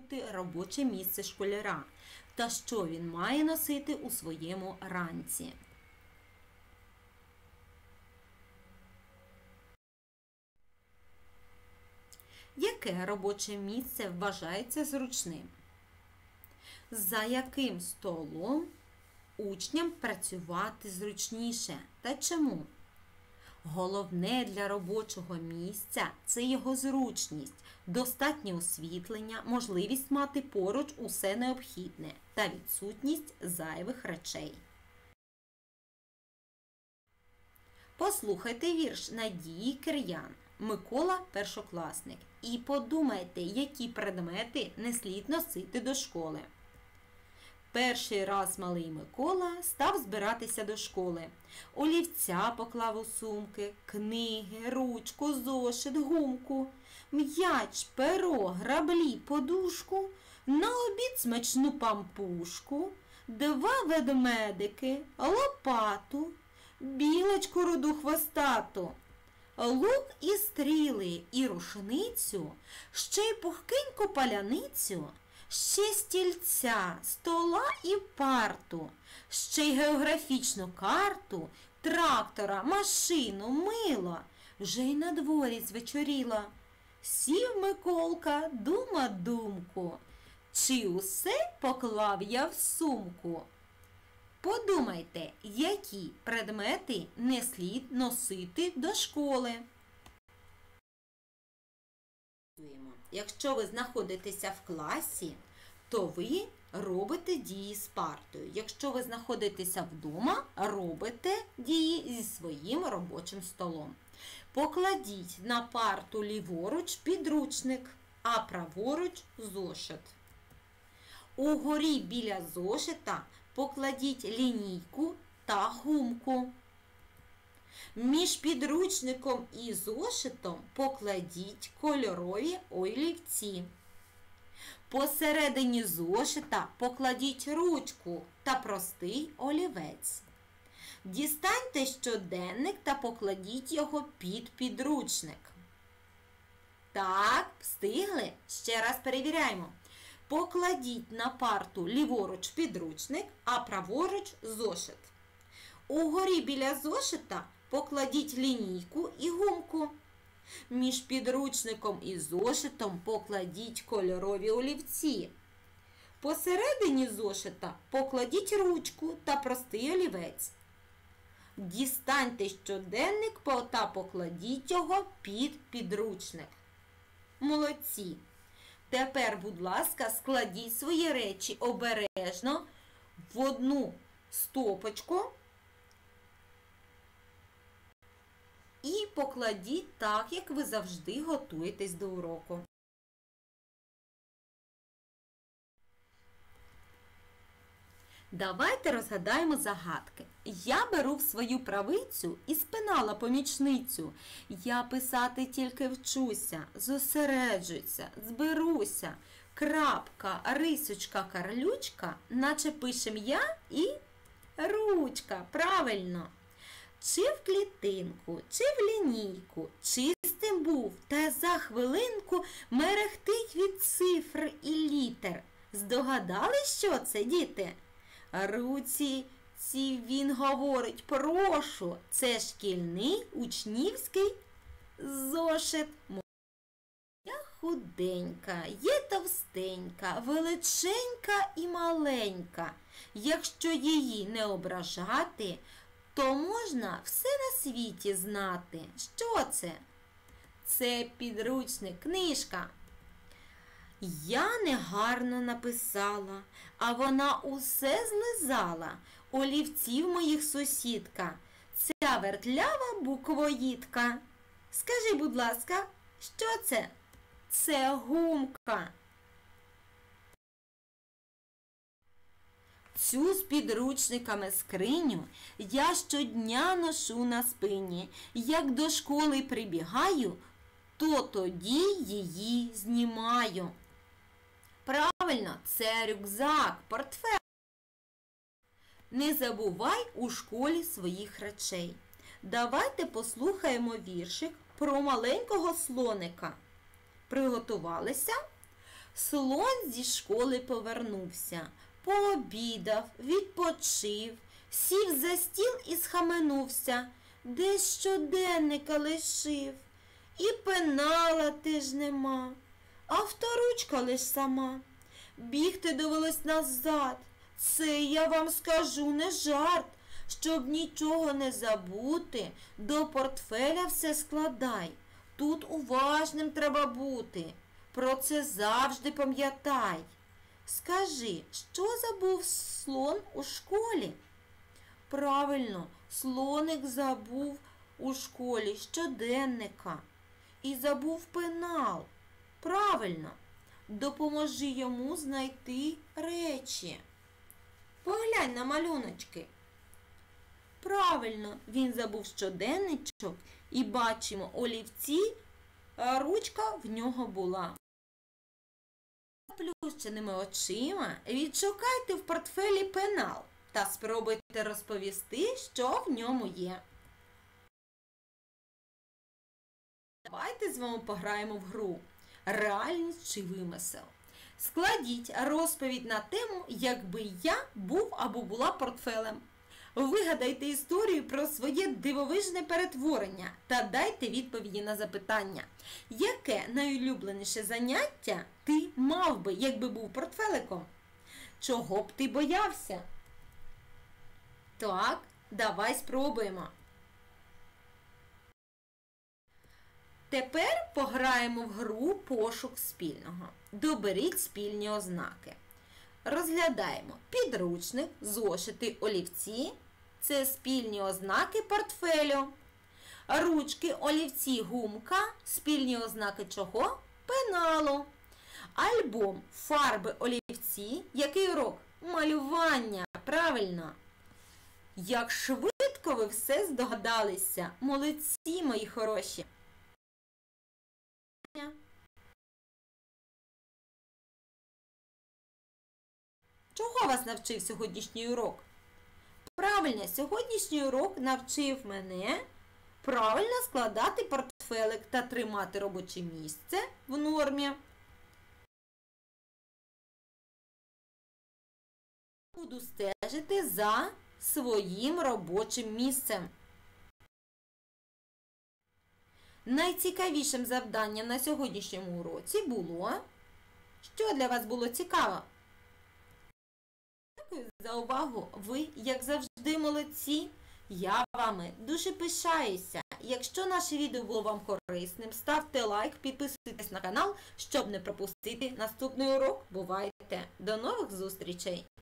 бути робоче місце школяра та що він має носити у своєму ранці. Яке робоче місце вважається зручним? За яким столом учням працювати зручніше та чому? Головне для робочого місця – це його зручність, достатнє освітлення, можливість мати поруч усе необхідне та відсутність зайвих речей. Послухайте вірш Надії Кир'ян «Микола – першокласник» і подумайте, які предмети не слід носити до школи. Перший раз малий Микола став збиратися до школи. Олівця поклав у сумки, книги, ручку, зошит, гумку, м'яч, перо, граблі, подушку, на обід смачну пампушку, 2 ведмедики, лопату, білочку руду хвостату, лук і стріли, і рушницю, ще й пухкеньку паляницю, ще стільця, стола і парту, ще й географічну карту, трактора, машину, мило. Вже й на дворі звечоріло. Сів Миколка, дума думку, чи усе поклав я в сумку? Подумайте, які предмети не слід носити до школи. Якщо ви знаходитеся в класі, то ви робите дії з партою. Якщо ви знаходитеся вдома, робите дії зі своїм робочим столом. Покладіть на парту ліворуч підручник, а праворуч зошит. Угорі біля зошита покладіть лінійку та гумку. Між підручником і зошитом покладіть кольорові олівці. Посередині зошита покладіть ручку та простий олівець. Дістаньте щоденник та покладіть його під підручник. Так, встигли? Ще раз перевіряємо. Покладіть на парту ліворуч підручник, а праворуч зошит. Угорі біля зошита покладіть лінійку і гумку. Між підручником і зошитом покладіть кольорові олівці. Посередині зошита покладіть ручку та простий олівець. Дістаньте щоденник та покладіть його під підручник. Молодці! Тепер, будь ласка, складіть свої речі обережно в одну стопочку і покладіть так, як ви завжди готуєтесь до уроку. Давайте розгадаємо загадки. Я беру в свою правицю і спинала помічницю. Я писати тільки вчуся, зосереджуся, зберуся. Крапка, рисочка, карлючка, наче пишем я і ручка. Правильно. Чи в клітинку, чи в лінійку, чистим був, та за хвилинку мерехтить від цифр і літер. Здогадались, що це, діти? Руці ці він говорить, прошу, це шкільний учнівський зошит. Я худенька, є товстенька, величенька і маленька. Якщо її не ображати, то можна все на світі знати. Що це? Це підручник, книжка. Я негарно написала, а вона усе злизала. Олівців моїх сусідка, ця вертлява буквоїдка. Скажи, будь ласка, що це? Це гумка. Цю з підручниками скриню я щодня ношу на спині. Як до школи прибігаю, то тоді її знімаю. Правильно, це рюкзак, портфель. Не забувай у школі своїх речей. Давайте послухаємо віршик про маленького слоника. Приготувалися? Слон зі школи повернувся, пообідав, відпочив, сів за стіл і схаменувся, десь щоденника лишив. І пенала теж нема, авторучка лиш сама. Бігти довелось назад, це я вам скажу не жарт. Щоб нічого не забути, до портфеля все складай. Тут уважним треба бути, про це завжди пам'ятай. Скажи, що забув слон у школі? Правильно, слоник забув у школі щоденника. І забув пенал. Правильно, допоможи йому знайти речі. Поглянь на малюночки. Правильно, він забув щоденничок і бачимо олівці, а ручка в нього була. Заплющеними очима відшукайте в портфелі пенал та спробуйте розповісти, що в ньому є. Давайте з вами пограємо в гру «Реальність чи вимисел». Складіть розповідь на тему «Якби я був або була портфелем». Вигадайте історію про своє дивовижне перетворення та дайте відповіді на запитання. Яке найулюбленіше заняття ти мав би, якби був портфеликом? Чого б ти боявся? Так, давай спробуємо. Тепер пограємо в гру «Пошук спільного». Доберіть спільні ознаки. Розглядаємо підручник, зошити, олівці. Це спільні ознаки портфелю. Ручки, олівці, гумка. Спільні ознаки чого? Пеналу. Альбом, фарби, олівці. Який урок? Малювання. Правильно. Як швидко ви все здогадалися. Молодці, мої хороші. Чого вас навчив сьогоднішній урок? Правильно, сьогоднішній урок навчив мене правильно складати портфелик та тримати робоче місце в нормі. Буду стежити за своїм робочим місцем. Найцікавішим завданням на сьогоднішньому уроці було... Що для вас було цікаво? Дякую за увагу. Ви, як завжди, молодці. Я вами дуже пишаюся. Якщо наше відео було вам корисним, ставте лайк, підписуйтесь на канал, щоб не пропустити наступний урок. Бувайте! До нових зустрічей!